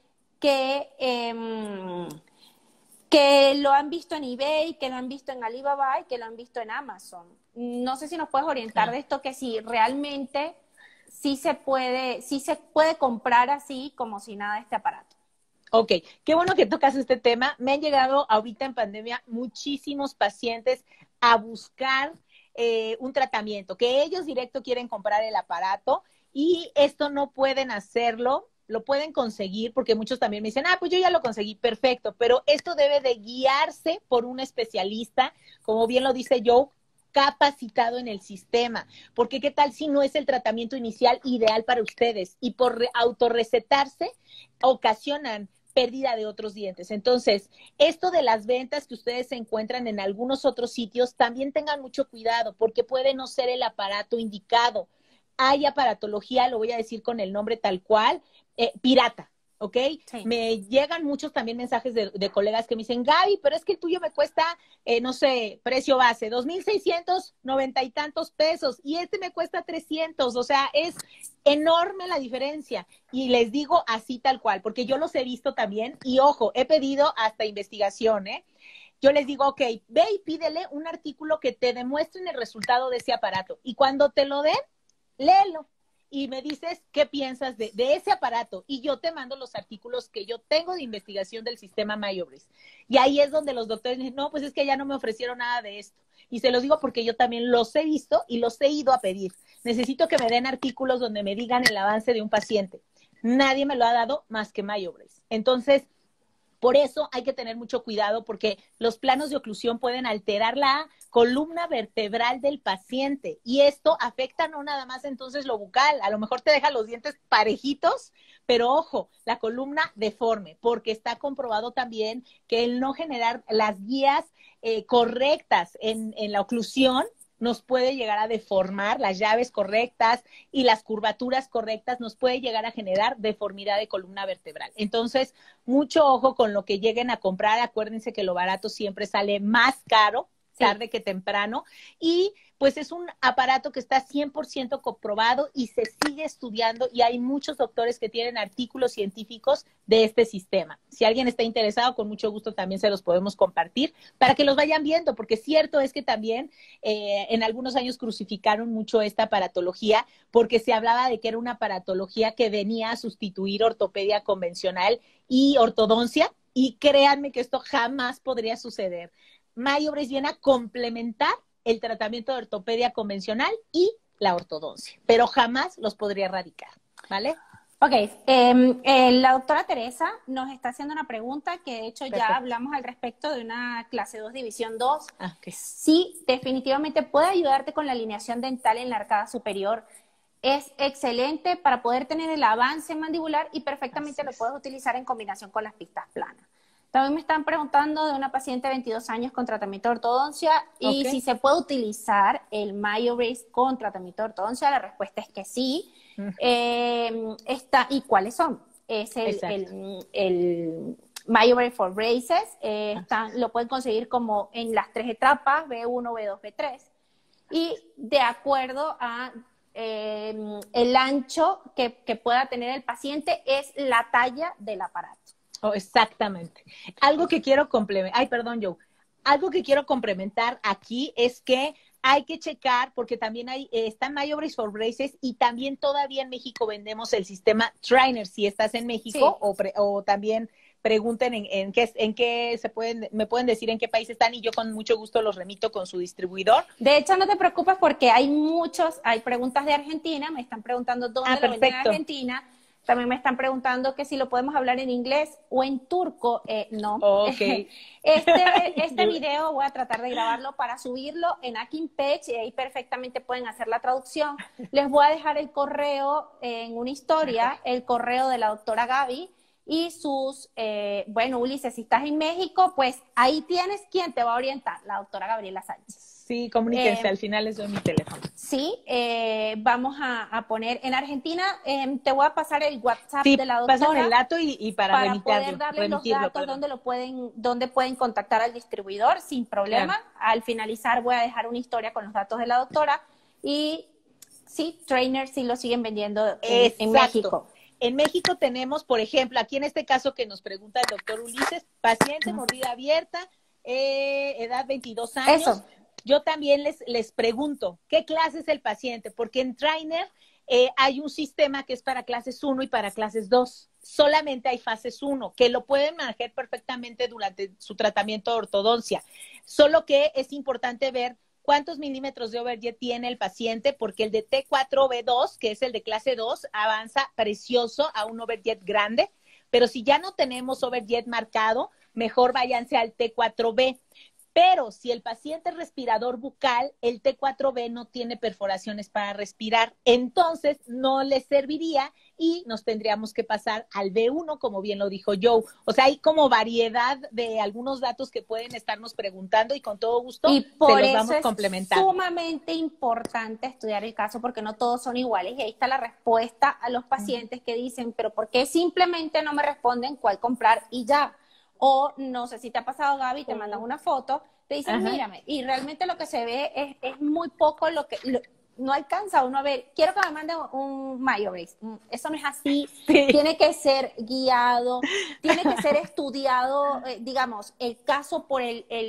que lo han visto en eBay, que lo han visto en Alibaba y que lo han visto en Amazon. No sé si nos puedes orientar de esto, que si realmente sí se puede comprar así como si nada este aparato. Ok, qué bueno que tocas este tema. Me han llegado ahorita en pandemia muchísimos pacientes a buscar un tratamiento, que ellos directo quieren comprar el aparato y esto no pueden hacerlo, lo pueden conseguir porque muchos también me dicen, pues yo ya lo conseguí, perfecto, pero esto debe de guiarse por un especialista, como bien lo dice Joe, capacitado en el sistema, porque qué tal si no es el tratamiento inicial ideal para ustedes y por autorrecetarse ocasionan pérdida de otros dientes. Entonces, esto de las ventas que ustedes se encuentran en algunos otros sitios, también tengan mucho cuidado porque puede no ser el aparato indicado. Hay aparatología, lo voy a decir con el nombre tal cual, pirata. ¿Ok? Sí. Me llegan muchos también mensajes de colegas que me dicen, Gaby, pero es que el tuyo me cuesta, no sé, precio base, 2,690 y tantos pesos, y este me cuesta 300, o sea, es enorme la diferencia. Y les digo así tal cual, porque yo los he visto también, y ojo, he pedido hasta investigación, ¿eh? Yo les digo, ok, ve y pídele un artículo que te demuestre el resultado de ese aparato, y cuando te lo den, léelo y me dices qué piensas de ese aparato y yo te mando los artículos que yo tengo de investigación del sistema MyoBrace. Y ahí es donde los doctores dicen, no, pues es que ya no me ofrecieron nada de esto. Y se los digo porque yo también los he visto y los he ido a pedir. Necesito que me den artículos donde me digan el avance de un paciente. Nadie me lo ha dado más que MyoBrace. Entonces, por eso hay que tener mucho cuidado porque los planos de oclusión pueden alterar la columna vertebral del paciente y esto afecta no nada más entonces lo bucal, a lo mejor te deja los dientes parejitos, pero ojo, la columna deforme, porque está comprobado también que el no generar las guías correctas en la oclusión nos puede llegar a deformar las llaves correctas y las curvaturas correctas, nos puede llegar a generar deformidad de columna vertebral. Entonces, mucho ojo con lo que lleguen a comprar. Acuérdense que lo barato siempre sale más caro, tarde que temprano, y pues es un aparato que está 100% comprobado y se sigue estudiando y hay muchos doctores que tienen artículos científicos de este sistema. Si alguien está interesado, con mucho gusto también se los podemos compartir para que los vayan viendo, porque cierto es que también en algunos años crucificaron mucho esta aparatología porque se hablaba de que era una aparatología que venía a sustituir ortopedia convencional y ortodoncia, y créanme que esto jamás podría suceder. MyoBrace viene a complementar el tratamiento de ortopedia convencional y la ortodoncia, pero jamás los podría erradicar, ¿vale? Ok, la doctora Teresa nos está haciendo una pregunta que de hecho ya hablamos al respecto de una clase 2, división 2. Okay. Sí, definitivamente puede ayudarte con la alineación dental en la arcada superior. Es excelente para poder tener el avance mandibular y perfectamente lo puedes utilizar en combinación con las pistas planas. También me están preguntando de una paciente de 22 años con tratamiento de ortodoncia y si se puede utilizar el MyoBrace con tratamiento de ortodoncia. La respuesta es que sí. ¿Y cuáles son? Es el MyoBrace for Braces. Lo pueden conseguir como en las 3 etapas, B1, B2, B3. Y de acuerdo a el ancho que pueda tener el paciente es la talla del aparato. Oh, exactamente. Algo que quiero complementar, Algo que quiero complementar aquí es que hay que checar porque también está MyObrace for Braces y también todavía en México vendemos el sistema Trainer. Si estás en México o también pregunten en qué me pueden decir en qué país están y yo con mucho gusto los remito con su distribuidor. De hecho, no te preocupes porque hay preguntas de Argentina, me están preguntando dónde lo venden en Argentina. También me están preguntando que si lo podemos hablar en inglés o en turco. No. Okay. Este video voy a tratar de grabarlo para subirlo en Akin Page y ahí perfectamente pueden hacer la traducción. Les voy a dejar el correo en una historia, el correo de la doctora Gaby y bueno, Ulises, si estás en México, pues ahí tienes quien te va a orientar, la doctora Gabriela Sánchez. Sí, comuníquense, al final les doy mi teléfono. Sí, vamos a poner, en Argentina te voy a pasar el WhatsApp de la doctora. Pásame el dato y para poder darles los datos donde pueden contactar al distribuidor sin problema. Claro. Al finalizar voy a dejar una historia con los datos de la doctora y sí, Trainer sí lo siguen vendiendo en México. En México tenemos, por ejemplo, aquí en este caso que nos pregunta el doctor Ulises, paciente mordida abierta, edad 22 años. Eso. Yo también les pregunto, ¿qué clase es el paciente? Porque en Trainer hay un sistema que es para clases 1 y para clases 2. Solamente hay fases 1, que lo pueden manejar perfectamente durante su tratamiento de ortodoncia. Solo que es importante ver cuántos milímetros de overjet tiene el paciente, porque el de T4B2, que es el de clase 2, avanza precioso a un overjet grande. Pero si ya no tenemos overjet marcado, mejor váyanse al T4B. Pero si el paciente es respirador bucal, el T4B no tiene perforaciones para respirar, entonces no le serviría y nos tendríamos que pasar al B1, como bien lo dijo Joe. O sea, hay como variedad de algunos datos que pueden estarnos preguntando y con todo gusto y por se los eso vamos complementando. Es sumamente importante estudiar el caso porque no todos son iguales y ahí está la respuesta a los pacientes que dicen, pero ¿por qué simplemente no me responden cuál comprar y ya? O no sé si te ha pasado, Gaby, te mandan una foto, te dicen, mírame, y realmente lo que se ve es muy poco no alcanza uno a ver, quiero que me manden un MyObrace. Eso no es así, tiene que ser guiado, tiene que ser estudiado, digamos, el caso por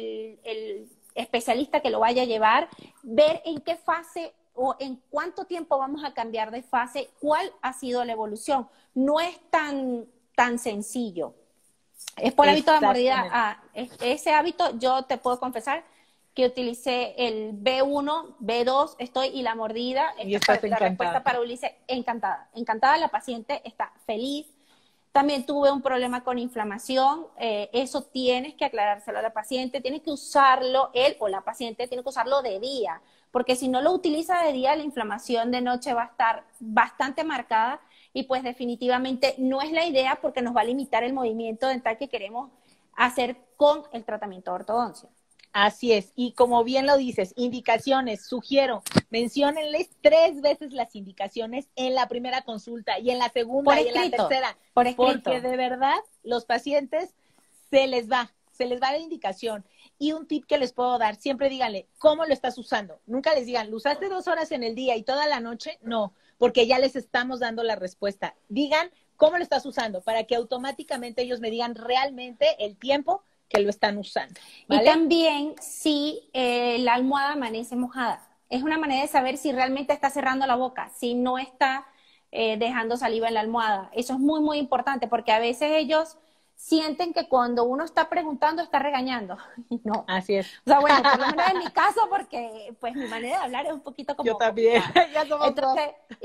el especialista que lo vaya a llevar, ver en qué fase o en cuánto tiempo vamos a cambiar de fase, cuál ha sido la evolución. No es tan sencillo. Es por hábito de mordida. Ese hábito, yo te puedo confesar que utilicé el B1, B2, y la mordida. Y estás la respuesta para Ulises, encantada, la paciente está feliz. También tuve un problema con inflamación, eso tienes que aclarárselo a la paciente, tienes que usarlo, él o la paciente tiene que usarlo de día, porque si no lo utiliza de día, la inflamación de noche va a estar bastante marcada y pues definitivamente no es la idea porque nos va a limitar el movimiento dental que queremos hacer con el tratamiento de ortodoncia. Así es, y como bien lo dices, indicaciones, sugiero, menciónenles 3 veces las indicaciones en la primera consulta y en la segunda y en la tercera, porque de verdad los pacientes se les va la indicación. Y un tip que les puedo dar, siempre díganle, ¿cómo lo estás usando? Nunca les digan, ¿lo usaste 2 horas en el día y toda la noche? No, porque ya les estamos dando la respuesta. Digan, ¿cómo lo estás usando? Para que automáticamente ellos me digan realmente el tiempo que lo están usando, ¿vale? Y también si la almohada amanece mojada. Es una manera de saber si realmente está cerrando la boca, si no está dejando saliva en la almohada. Eso es muy, muy importante porque a veces ellos sienten que cuando uno está preguntando está regañando. No. Así es. O sea, bueno, por lo menos en mi caso, porque pues mi manera de hablar es un poquito como... Yo también. Ya somos entonces,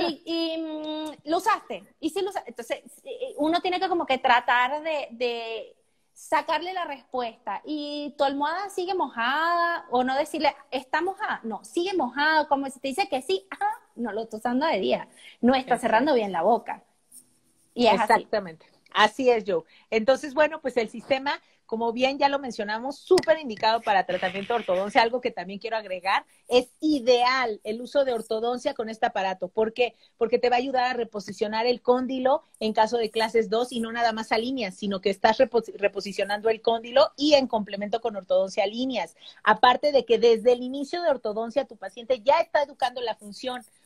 ¿lo usaste? Y sí lo usaste. Entonces, uno tiene que como que tratar de sacarle la respuesta. ¿Y tu almohada sigue mojada? O no decirle, ¿está mojada? No, sigue mojada. Como si te dice que sí, no lo está usando de día. No está cerrando bien la boca. Y es exactamente. Así es, Joe. Entonces, bueno, pues el sistema, como bien ya lo mencionamos, súper indicado para tratamiento de ortodoncia. Algo que también quiero agregar, es ideal el uso de ortodoncia con este aparato. ¿Por qué? Porque te va a ayudar a reposicionar el cóndilo en caso de clases 2 y no nada más a líneas, sino que estás reposicionando el cóndilo y en complemento con ortodoncia a líneas. Aparte de que desde el inicio de ortodoncia tu paciente ya está educando la función.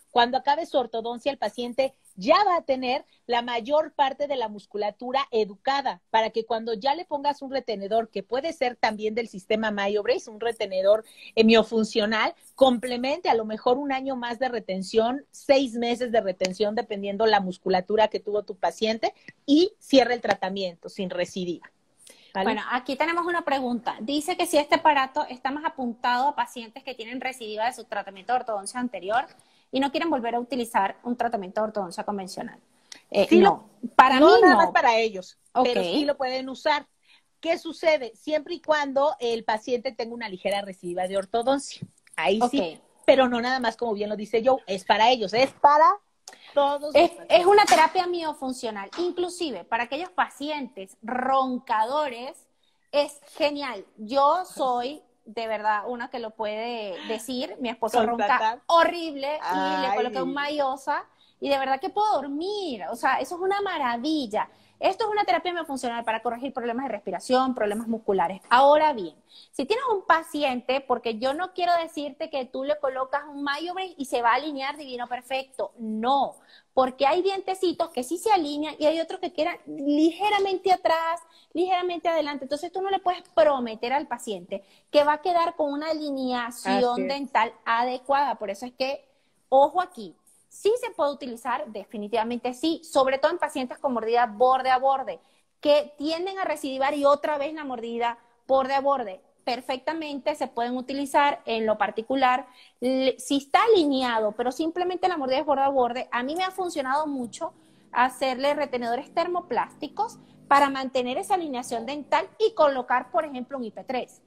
Cuando acabe su ortodoncia, el paciente ya va a tener la mayor parte de la musculatura educada para que cuando ya le pongas un retenedor, que puede ser también del sistema MyoBrace, un retenedor miofuncional, complemente a lo mejor un año más de retención, 6 meses de retención, dependiendo la musculatura que tuvo tu paciente, y cierre el tratamiento sin recidiva. ¿Vale? Bueno, aquí tenemos una pregunta. Dice que si este aparato está más apuntado a pacientes que tienen recidiva de su tratamiento de ortodoncia anterior y no quieren volver a utilizar un tratamiento de ortodoncia convencional. Sí, no, para mí nada no. más para ellos, Okay. pero sí lo pueden usar. ¿Qué sucede? Siempre y cuando el paciente tenga una ligera recidiva de ortodoncia. Ahí sí, pero no nada más como bien lo dice Joe, es para ellos, es para todos. Es una terapia miofuncional, inclusive para aquellos pacientes roncadores es genial. Yo soy de verdad una que lo puede decir, mi esposo ronca horrible y le coloqué un Mayosa y de verdad que puedo dormir, o sea, eso es una maravilla. Esto es una terapia miofuncional para corregir problemas de respiración, problemas musculares. Ahora bien, si tienes un paciente, porque yo no quiero decirte que tú le colocas un MyoBrace y se va a alinear divino perfecto, no, porque hay dientecitos que sí se alinean y hay otros que quedan ligeramente atrás, ligeramente adelante. Entonces tú no le puedes prometer al paciente que va a quedar con una alineación dental adecuada. Por eso es que, ojo aquí, sí se puede utilizar, definitivamente sí, sobre todo en pacientes con mordida borde a borde, que tienden a recidivar y otra vez la mordida borde a borde. Perfectamente se pueden utilizar en lo particular. Si está alineado, pero simplemente la mordida es borde a borde, a mí me ha funcionado mucho hacerle retenedores termoplásticos para mantener esa alineación dental y colocar, por ejemplo, un IP3.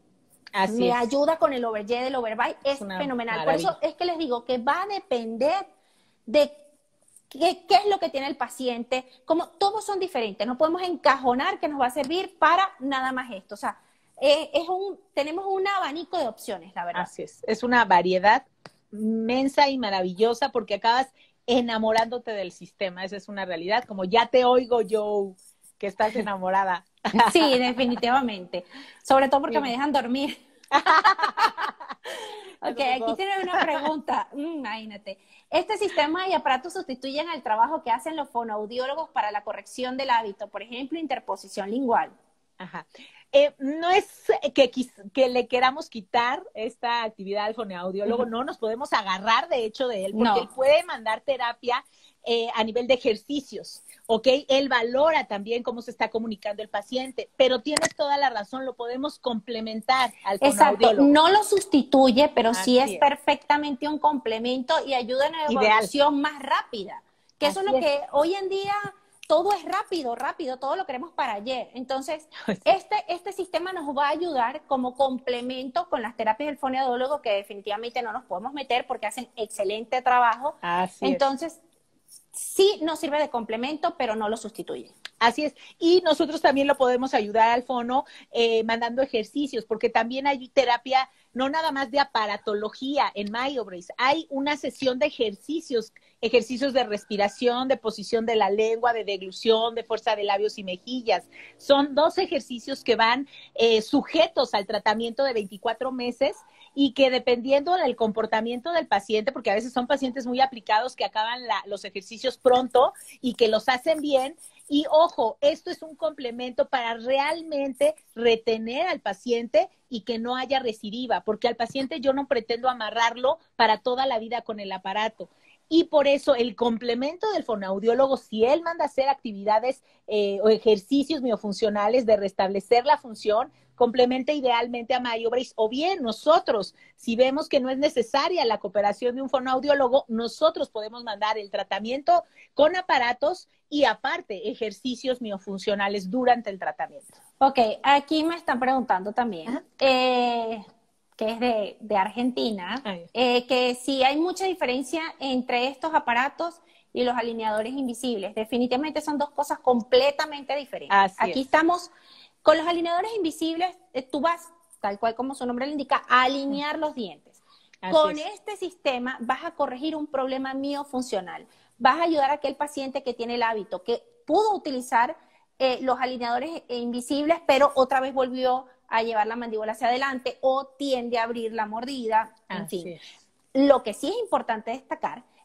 Me ayuda con el overjet, el overbite, es fenomenal. Maravilla. Por eso es que les digo que va a depender de qué es lo que tiene el paciente, como todos son diferentes, no podemos encajonar que nos va a servir para nada más esto, o sea, tenemos un abanico de opciones, la verdad. Así es una variedad inmensa y maravillosa porque acabas enamorándote del sistema, esa es una realidad, como ya te oigo yo, que estás enamorada. Sí, definitivamente, sobre todo porque me dejan dormir. Ok, aquí tienen una pregunta. Imagínate. ¿Este sistema y aparatos sustituyen el trabajo que hacen los fonoaudiólogos para la corrección del hábito? Por ejemplo, interposición lingual. Ajá. No es que le queramos quitar esta actividad al fonoaudiólogo, no nos podemos agarrar de hecho de él, porque él puede mandar terapia a nivel de ejercicios, ¿ok? Él valora también cómo se está comunicando el paciente, pero tienes toda la razón, lo podemos complementar al fonoaudiólogo. Exacto, no lo sustituye, pero sí es perfectamente un complemento y ayuda en la evolución más rápida, que eso es lo que hoy en día todo es rápido, todo lo queremos para ayer. Entonces, este sistema nos va a ayudar como complemento con las terapias del fonoaudiólogo, que definitivamente no nos podemos meter porque hacen excelente trabajo. Entonces, sí nos sirve de complemento, pero no lo sustituye. Así es. Y nosotros también lo podemos ayudar al fono mandando ejercicios, porque también hay terapia, no nada más de aparatología en MyoBrace. Hay una sesión de ejercicios de respiración, de posición de la lengua, de deglución, de fuerza de labios y mejillas. Son 2 ejercicios que van sujetos al tratamiento de 24 meses y que dependiendo del comportamiento del paciente, porque a veces son pacientes muy aplicados que acaban los ejercicios pronto y que los hacen bien. Y ojo, esto es un complemento para realmente retener al paciente y que no haya recidiva, porque al paciente yo no pretendo amarrarlo para toda la vida con el aparato. Y por eso el complemento del fonoaudiólogo, si él manda a hacer actividades o ejercicios miofuncionales de restablecer la función, complementa idealmente a MyoBrace, o bien nosotros, si vemos que no es necesaria la cooperación de un fonoaudiólogo, nosotros podemos mandar el tratamiento con aparatos y aparte ejercicios miofuncionales durante el tratamiento. Ok, aquí me están preguntando también, que es de Argentina, que si hay mucha diferencia entre estos aparatos y los alineadores invisibles. Definitivamente son 2 cosas completamente diferentes. Aquí estamos con los alineadores invisibles, tú vas, tal cual como su nombre le indica, a alinear los dientes. Con este sistema vas a corregir un problema miofuncional. Vas a ayudar a aquel paciente que tiene el hábito, que pudo utilizar los alineadores invisibles, pero otra vez volvió a llevar la mandíbula hacia adelante o tiende a abrir la mordida, en fin. Lo que sí es importante destacar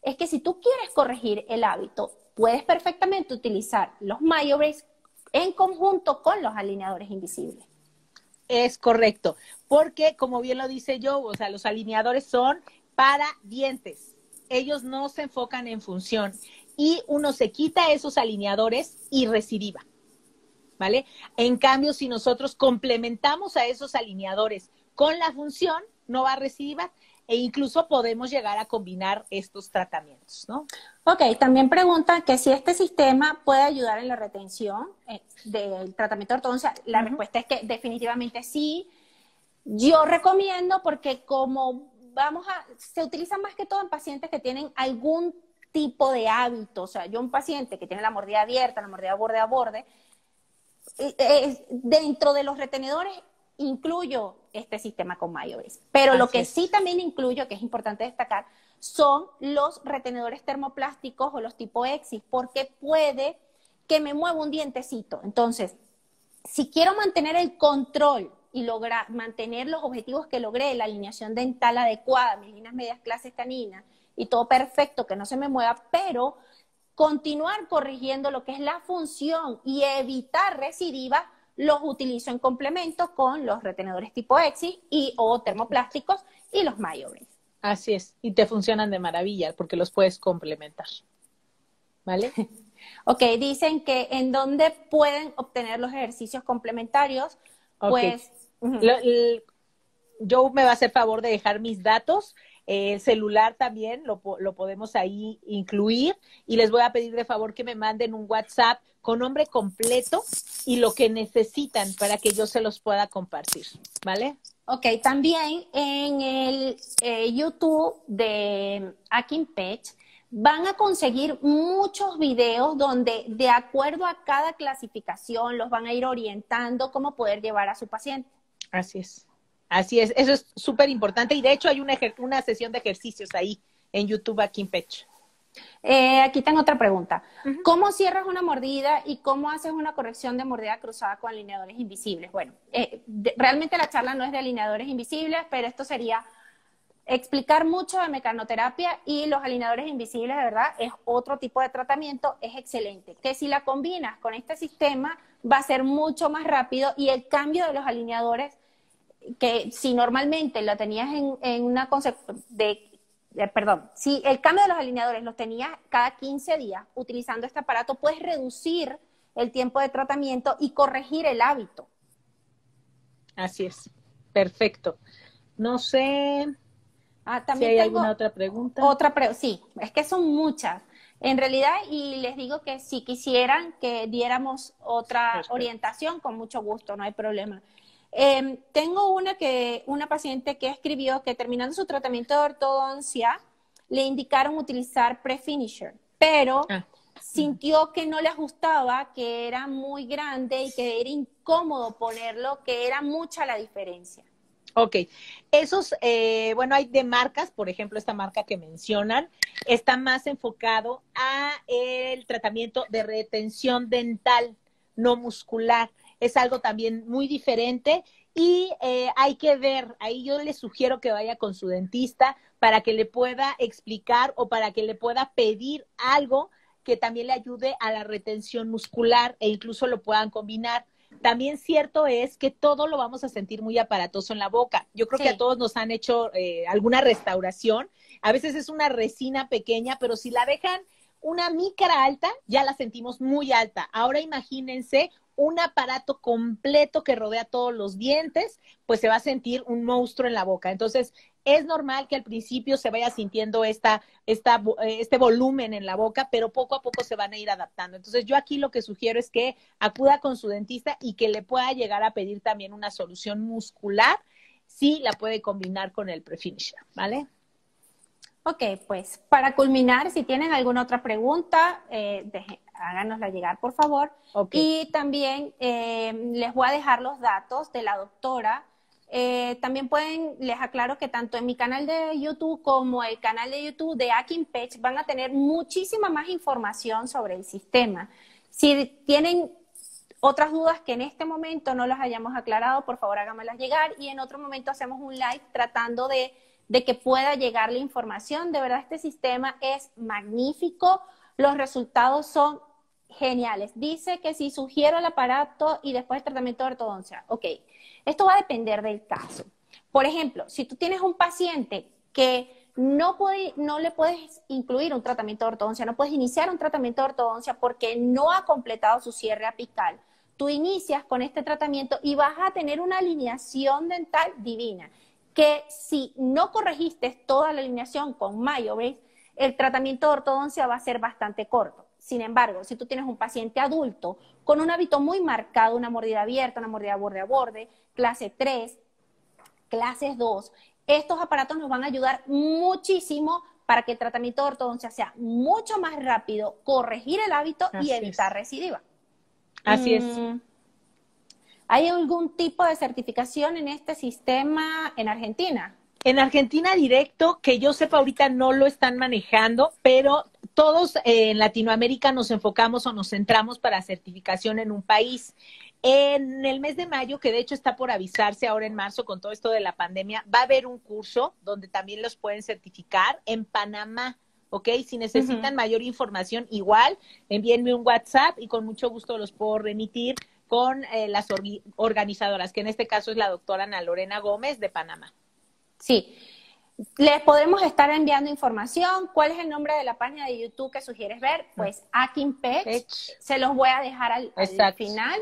es que si tú quieres corregir el hábito, puedes perfectamente utilizar los MyoBrace en conjunto con los alineadores invisibles. Es correcto, porque como bien lo dice Joe, o sea, los alineadores son para dientes. Ellos no se enfocan en función y uno se quita esos alineadores y recidiva, ¿vale? En cambio, si nosotros complementamos a esos alineadores con la función, no va a recidivar e incluso podemos llegar a combinar estos tratamientos, ¿no? Ok, también preguntan que si este sistema puede ayudar en la retención del tratamiento de ortodoncia. La respuesta es que definitivamente sí. Yo recomiendo porque como se utiliza más que todo en pacientes que tienen algún tipo de hábito. O sea, yo un paciente que tiene la mordida abierta, la mordida borde a borde, dentro de los retenedores incluyo este sistema con MyoBrace. Pero lo que sí también incluyo, que es importante destacar, son los retenedores termoplásticos o los tipo EXIS, porque puede que me mueva un dientecito. Entonces, si quiero mantener el control y lograr mantener los objetivos que logré, la alineación dental adecuada, mis líneas medias clases caninas y todo perfecto, que no se me mueva, pero continuar corrigiendo lo que es la función y evitar recidivas, los utilizo en complemento con los retenedores tipo EXIS o termoplásticos y los MyoBrace. Así es, y te funcionan de maravilla porque los puedes complementar, ¿vale? Ok, dicen que en dónde pueden obtener los ejercicios complementarios, pues... Joe me va a hacer favor de dejar mis datos, el celular también lo podemos ahí incluir y les voy a pedir de favor que me manden un WhatsApp con nombre completo y lo que necesitan para que yo se los pueda compartir, ¿vale? Ok, también en el YouTube de Akinpech van a conseguir muchos videos donde de acuerdo a cada clasificación los van a ir orientando cómo poder llevar a su paciente. Así es. Así es, eso es súper importante y de hecho hay una sesión de ejercicios ahí en YouTube Akinpech. Aquí tengo otra pregunta. ¿Cómo cierras una mordida y cómo haces una corrección de mordida cruzada con alineadores invisibles? Bueno, realmente la charla no es de alineadores invisibles, pero esto sería explicar mucho de mecanoterapia y los alineadores invisibles, de verdad, es otro tipo de tratamiento, es excelente. Que si la combinas con este sistema va a ser mucho más rápido y el cambio de los alineadores, que si normalmente lo tenías en una si el cambio de los alineadores los tenías cada 15 días utilizando este aparato, puedes reducir el tiempo de tratamiento y corregir el hábito. Así es, perfecto. No sé también si hay alguna otra pregunta. Sí, es que son muchas. En realidad, y les digo que si quisieran que diéramos otra orientación, con mucho gusto, no hay problema. Tengo una paciente que escribió que terminando su tratamiento de ortodoncia le indicaron utilizar Prefinisher, pero sintió que no le ajustaba, que era muy grande y que era incómodo ponerlo, que era mucha la diferencia. Ok, esos, bueno, hay de marcas, por ejemplo, esta marca que mencionan, está más enfocado a el tratamiento de retención dental, no muscular. Es algo también muy diferente y hay que ver, ahí yo le sugiero que vaya con su dentista para que le pueda explicar o para que le pueda pedir algo que también le ayude a la retención muscular e incluso lo puedan combinar. También cierto es que todo lo vamos a sentir muy aparatoso en la boca. Yo creo que a todos nos han hecho alguna restauración. A veces es una resina pequeña, pero si la dejan una micra alta, ya la sentimos muy alta. Ahora imagínense un aparato completo que rodea todos los dientes, pues se va a sentir un monstruo en la boca. Entonces, es normal que al principio se vaya sintiendo este volumen en la boca, pero poco a poco se van a ir adaptando. Entonces, yo aquí lo que sugiero es que acuda con su dentista y que le pueda llegar a pedir también una solución muscular, si la puede combinar con el Prefinisher, ¿vale? Ok, pues para culminar, si tienen alguna otra pregunta, háganosla llegar, por favor. Okay. Y también les voy a dejar los datos de la doctora. También les aclaro que tanto en mi canal de YouTube como el canal de YouTube de Akinpech van a tener muchísima más información sobre el sistema. Si tienen otras dudas que en este momento no las hayamos aclarado, por favor háganmelas llegar y en otro momento hacemos un live tratando de de que pueda llegar la información. De verdad, este sistema es magnífico. Los resultados son geniales. Dice que si sugiero el aparato y después el tratamiento de ortodoncia. Ok, esto va a depender del caso. Por ejemplo, si tú tienes un paciente que no le puedes incluir un tratamiento de ortodoncia, no puedes iniciar un tratamiento de ortodoncia porque no ha completado su cierre apical, tú inicias con este tratamiento y vas a tener una alineación dental divina, que si no corregiste toda la alineación con MyoBrace, el tratamiento de ortodoncia va a ser bastante corto. Sin embargo, si tú tienes un paciente adulto con un hábito muy marcado, una mordida abierta, una mordida borde a borde, clase 3, clases 2, estos aparatos nos van a ayudar muchísimo para que el tratamiento de ortodoncia sea mucho más rápido, corregir el hábito y evitar recidiva. Así es. ¿Hay algún tipo de certificación en este sistema en Argentina? En Argentina directo, que yo sepa ahorita no lo están manejando, pero todos en Latinoamérica nos enfocamos o nos centramos para certificación en un país. En el mes de mayo, que de hecho está por avisarse ahora en marzo con todo esto de la pandemia, va a haber un curso donde también los pueden certificar en Panamá, ¿ok? Si necesitan mayor información, igual, envíenme un WhatsApp y con mucho gusto los puedo remitir con las organizadoras, que en este caso es la doctora Ana Lorena Gómez de Panamá. Sí, les podemos estar enviando información. ¿Cuál es el nombre de la página de YouTube que sugieres ver? Pues Akinpech. Se los voy a dejar al final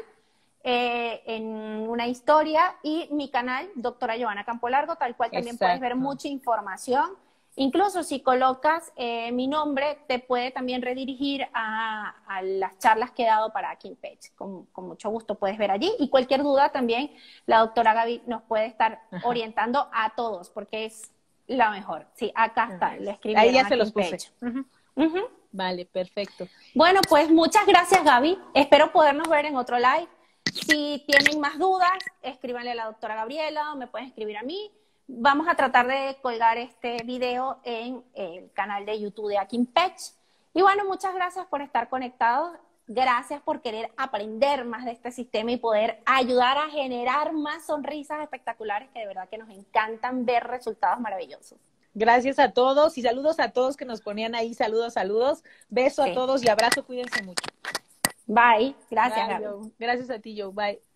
en una historia, y mi canal, doctora Joana Campolargo, tal cual también puedes ver mucha información. Incluso si colocas mi nombre, te puede también redirigir a las charlas que he dado para Akinpech. Con mucho gusto puedes ver allí. Y cualquier duda también, la doctora Gaby nos puede estar orientando a todos, porque es la mejor. Sí, acá está, lo escribí. Ahí ya se los puse. Vale, perfecto. Bueno, pues muchas gracias, Gaby. Espero podernos ver en otro live. Si tienen más dudas, escríbanle a la doctora Gabriela o me pueden escribir a mí. Vamos a tratar de colgar este video en el canal de YouTube de Akinpech. Y bueno, muchas gracias por estar conectados. Gracias por querer aprender más de este sistema y poder ayudar a generar más sonrisas espectaculares, que de verdad que nos encantan ver resultados maravillosos. Gracias a todos y saludos a todos que nos ponían ahí. Saludos. Beso a todos y abrazo. Cuídense mucho. Bye. Gracias, Gaby. Gracias a ti, Joe. Bye.